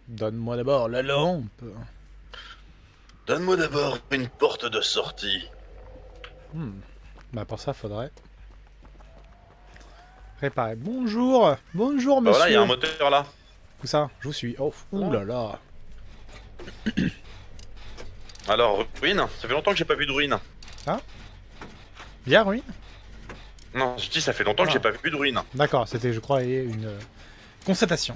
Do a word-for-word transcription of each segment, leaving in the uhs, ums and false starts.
Donne-moi d'abord la lampe. Donne-moi d'abord une porte de sortie. Hmm. Bah pour ça, faudrait réparer. Bonjour, bonjour Bah voilà, il y a monsieur. un moteur là. Où ça? Je vous suis. Oh, ouh là là. Alors, ruine, ça fait longtemps que j'ai pas vu de ruine. Ah, bien ruine. Non, je dis ça fait longtemps que Ah. j'ai pas vu de ruine. D'accord, c'était, je crois, une euh, constatation.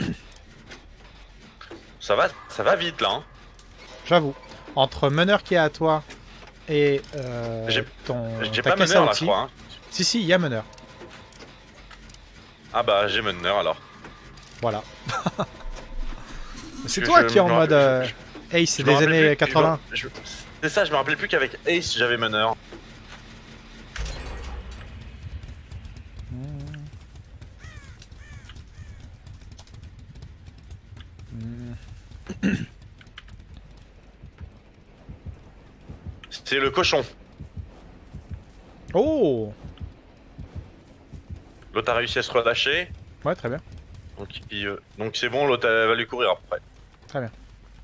Ça va, ça va vite là. Hein. J'avoue. Entre meneur qui est à toi et euh, J'ai ton. j'ai ta pas caisse à meneur là, je outils. crois. Hein. Si, si, il y a meneur. Ah bah j'ai meneur alors. Voilà. C'est Je- toi je qui es en me mode rappelle- euh, Ace Je me des rappelle années plus- quatre-vingts. je me- je- C'est ça, je me rappelais plus qu'avec Ace j'avais meneur. C'est le cochon. Oh. L'autre a réussi à se relâcher. Ouais, très bien. Donc il, euh, donc c'est bon, l'autre elle va lui courir après. Très bien.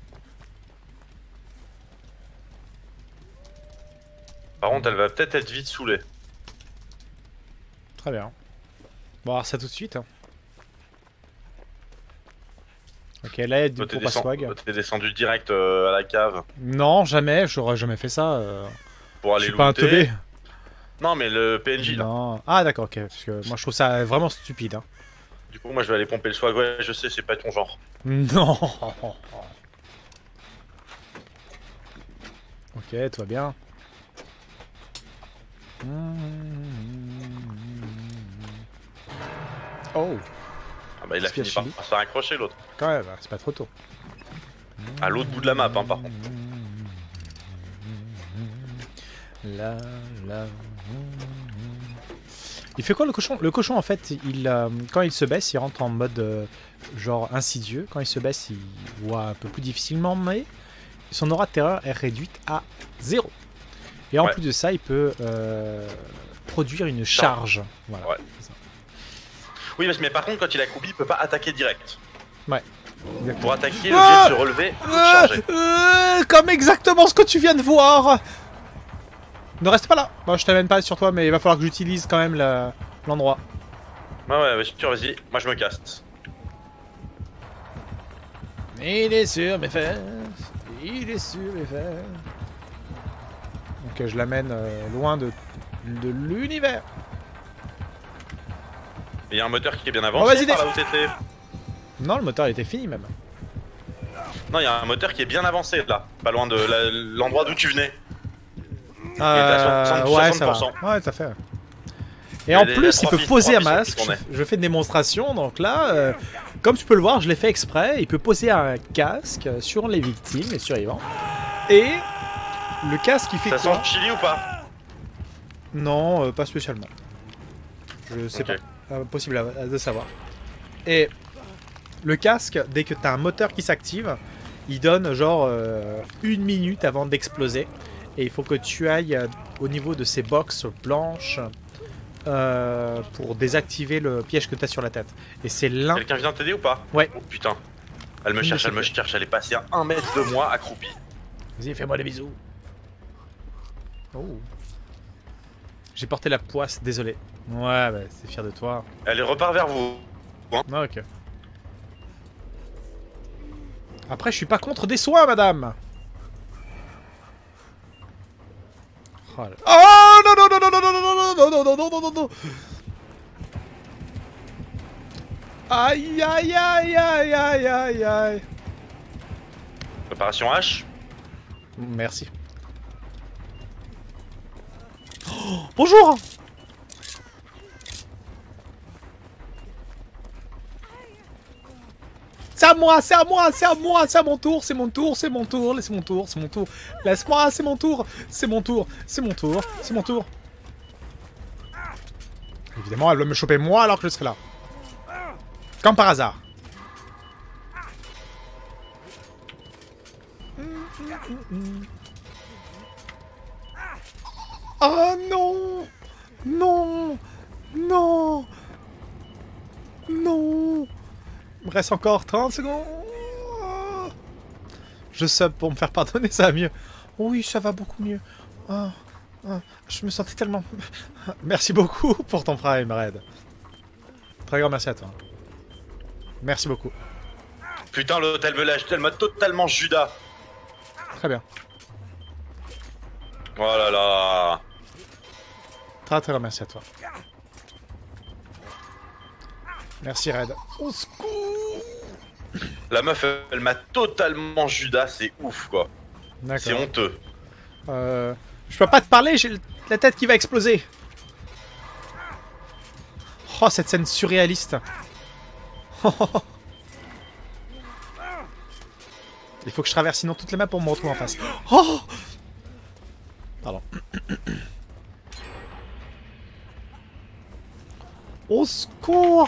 Par contre, elle va peut-être être vite saoulée. Très bien. On va voir ça tout de suite. Hein. Ok, là, Toi, t'es pour pas descend- swag. toi, t'es descendu direct euh, à la cave Non, jamais, j'aurais jamais fait ça. Euh... pour Je aller suis pas un looter. teubé. Non, mais le P N J là. Non. Ah, d'accord, ok. Parce que moi, je trouve ça vraiment stupide. Hein. Du coup, moi je vais aller pomper le swag. Ouais, je sais, c'est pas ton genre. Non. Ok, tout va bien. Oh, Ah bah il a Est-ce qu'il y fini a par Chili par se faire accrocher l'autre. quand même, c'est pas trop tôt. À l'autre bout de la map, hein, par contre. La, la... Il fait quoi le cochon? Le cochon en fait, il, euh, quand il se baisse, il rentre en mode euh, genre insidieux. Quand il se baisse, il voit un peu plus difficilement, mais son aura de terreur est réduite à zéro. Et en Ouais. plus de ça, il peut euh, produire une charge. Voilà. Ouais. c'est ça. Oui, mais par contre, quand il a accroupi, il peut pas attaquer direct. Ouais. Exactement. Pour attaquer, le Ah jet de se relever ou de Euh, charger. euh, comme exactement ce que tu viens de voir. Ne reste pas là. Bon, je t'amène pas sur toi, mais il va falloir que j'utilise quand même la- l'endroit. Ouais, ouais, ouais, sûr, vas-y. Moi je me casse. Il est sur mes fesses. Il est sur mes fesses. Ok, je l'amène euh, loin de, de l'univers. Il y a un moteur qui est bien Oh, avancé vas-y, par dé- là où t'étais. Non, le moteur il était fini même. Non, il y a un moteur qui est bien avancé là. Pas loin de la- l'endroit d'où tu venais. Euh, soixante- ouais, ça va. soixante pour cent. Ouais, tout à fait. Et Il y a en des- plus, trois il peut pistes- poser trois à pistes masque. qui tournaient. Je, je fais une démonstration, donc là, euh, comme tu peux le voir, je l'ai fait exprès. Il peut poser un casque sur les victimes, les survivants. Et le casque, il fait Ça quoi? sent chili ou pas? Non, euh, pas spécialement. Je sais Ok. pas. Impossible à- à- de savoir. Et le casque, dès que tu as un moteur qui s'active, il donne genre euh, une minute avant d'exploser. Et il faut que tu ailles euh, au niveau de ces boxes blanches euh, pour désactiver le piège que tu as sur la tête. Et c'est l'un. Quelqu'un vient t'aider ou pas? Ouais. Oh putain. Elle me Une cherche, de elle me ces- cherche, elle est passée à un mètre de moi accroupie. Vas-y, fais-moi des bisous. Oh. J'ai porté la poisse, désolé. Ouais, bah, c'est fier de toi. Elle repart vers vous. Ah, ok. Après, je suis pas contre des soins, madame. Oh, là- oh non, non, non, non, non, non, non, non, non, non, non, non, non, non. Aïe, aïe, aïe, aïe, aïe, aïe, aïe. Préparation H. Merci. Oh, bonjour. C'est à moi, c'est à moi, c'est à moi, c'est à mon tour, c'est mon tour, c'est mon tour, laisse mon tour, c'est mon tour. Laisse-moi, c'est mon tour, c'est mon tour, c'est mon tour, c'est mon tour. Évidemment, elle va me choper moi alors que je serai là. Comme par hasard. Oh non! Non! Non! Non! Il me reste encore trente secondes. Je sub pour me faire pardonner, ça va mieux. Oui, ça va beaucoup mieux. Oh, oh, je me sentais tellement... Merci beaucoup pour ton prime, Red. Très grand merci à toi. Merci beaucoup. Putain, l'autre, elle me lâche, elle m'a totalement Judas. Très bien. Oh là là. Très très grand merci à toi. Merci, Red. Au secours. La meuf, elle, elle m'a totalement Judas, c'est ouf, quoi. C'est honteux. Euh, je peux pas te parler, j'ai la tête qui va exploser. Oh, cette scène surréaliste. Il faut que je traverse sinon toutes les maps pour me retrouver en face. Oh, pardon. Au secours.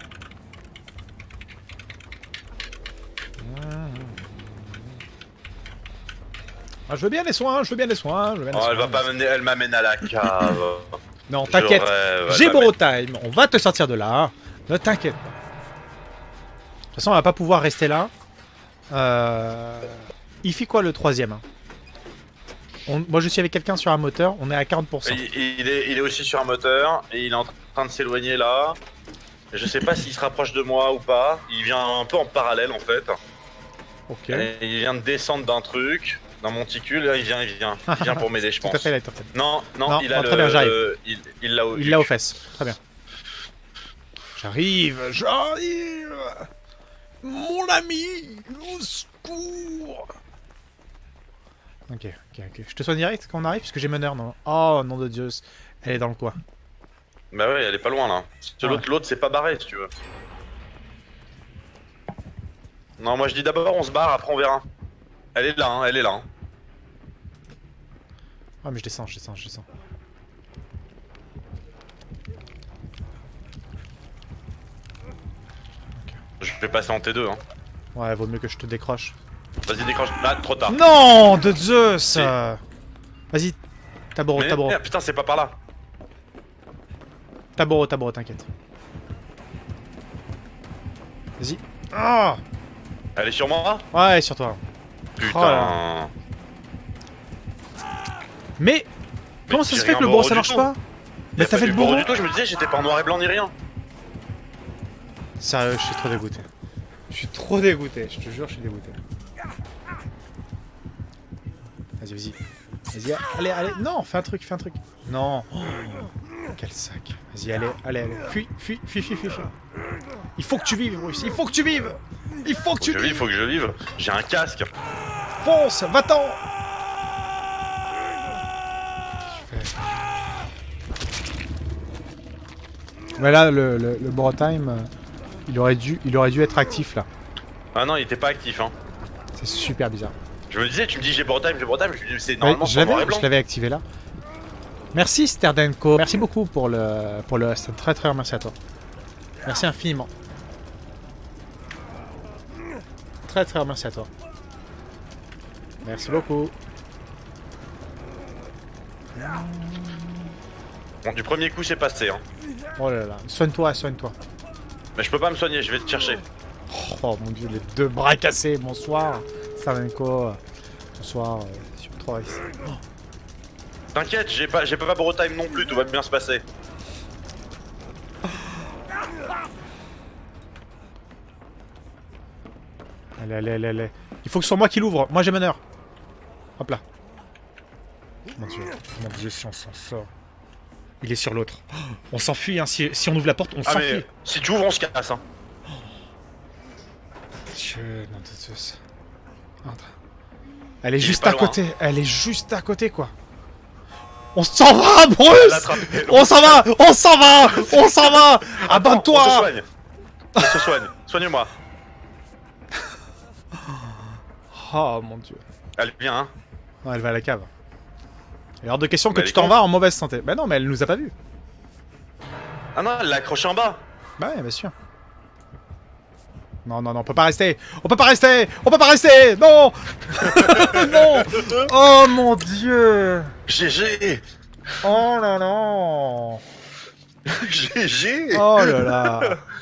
Ah, je veux bien les soins, je veux bien les soins. Je veux bien les oh, soins. elle va pas m'amener, elle m'amène à la cave. Non, t'inquiète. J'ai Borotime. On va te sortir de là. Ne t'inquiète pas. De toute façon, on va pas pouvoir rester là. Euh... Il fait quoi le troisième hein on... Moi, je suis avec quelqu'un sur un moteur. On est à quarante pour cent. Il, il, est, il est aussi sur un moteur et il est en train de s'éloigner là. Je sais pas s'il se rapproche de moi ou pas. Il vient un peu en parallèle en fait. Ok. Et il vient de descendre d'un truc. D'un monticule, là, il vient, il vient, il vient pour m'aider, je pense. Tout à fait, là, tout à fait. Non, non, non il a non, le... Très bien, j'arrive. Euh, il il l'a au... Il l'a aux fesses. Très bien. J'arrive, j'arrive. Mon ami, au secours. Ok, ok, ok. Je te soigne direct quand on arrive, parce que j'ai meneur, non? Oh, nom de Dieu. Elle est dans le coin. Bah ouais, elle est pas loin, là. Ouais. L'autre, l'autre, c'est pas barré, si tu veux. Non, moi je dis d'abord on se barre, après on verra. Elle est là, hein, elle est là. Hein. Ah mais je descends, je descends, je descends. Okay. Je vais passer en T deux. Hein. Ouais, vaut mieux que je te décroche. Vas-y, décroche. Là, trop tard. Non, de Zeus si. Vas-y, Taboro, mais, Taboro. Merde, putain, c'est pas par là. Taboro, Taboro, t'inquiète. Vas-y. Ah, elle est sur moi? ouais, sur toi. Putain. Oh, mais, mais comment ça se fait que le bourreau bourreau ça marche pas? Mais t'as fait le bourreau du tout, je me disais, j'étais pas en noir et blanc ni rien. Sérieux, je suis trop dégoûté. Je suis trop dégoûté, je te jure, je suis dégoûté. Vas-y, vas-y. Vas-y, allez, allez. Non, fais un truc, fais un truc. Non. Oh, quel sac. Vas-y, allez, allez, allez. Fuis, fuis, fuis, fuis, fuis. Il faut que tu vives, Bruce. Il faut que tu vives. Il faut que tu vives. Il faut que je vive. J'ai un casque. Fonce, va-t'en. Mais là, le, le, le Borotime, euh, il aurait dû, il aurait dû être actif là. Ah non, il était pas actif, hein. C'est super bizarre. Je me disais, tu me dis j'ai Borotime, j'ai Borotime, je me dis c'est normalement ouais, noir et blanc. Je l'avais activé là. Merci Sterdenko, merci beaucoup pour le pour le host, très très merci à toi. Merci infiniment. Très très merci à toi. Merci beaucoup. Bon, du premier coup c'est passé, hein. Oh là là, soigne-toi, soigne-toi. Mais je peux pas me soigner, je vais te chercher. Oh mon dieu, les deux bras cassés, bonsoir. Sterdenko, bonsoir, euh, sur trois ici. Oh. T'inquiète, j'ai pas, j'ai pas Borotime non plus, tout va bien se passer. Allez, allez, allez, allez. Il faut que ce soit moi qui l'ouvre. Moi j'ai meneur. Hop là. Mon dieu, mon dieu, si on s'en sort. Il est sur l'autre. On s'enfuit, hein. Si, si on ouvre la porte, on ah s'enfuit. Mais si tu ouvres, on se casse, hein. Dieu, non, de Zeus. Elle est juste à côté. Hein. Elle est juste à côté, quoi. On s'en va, Bruce. On s'en va, on s'en va, on s'en va. Abonne-toi. On se soigne. On se soigne. Soigne-moi. Oh mon dieu. Elle vient, hein. Non, elle va à la cave. Il est hors de question que tu t'en vas en mauvaise santé. Bah non, mais elle nous a pas vus. Ah non, elle l'a accroché en bas. Bah ouais, bien sûr. Non, non, non, on peut pas rester. On peut pas rester. On peut pas rester. Non. Non. Oh mon dieu. G G. Oh là là. G G. Oh là là.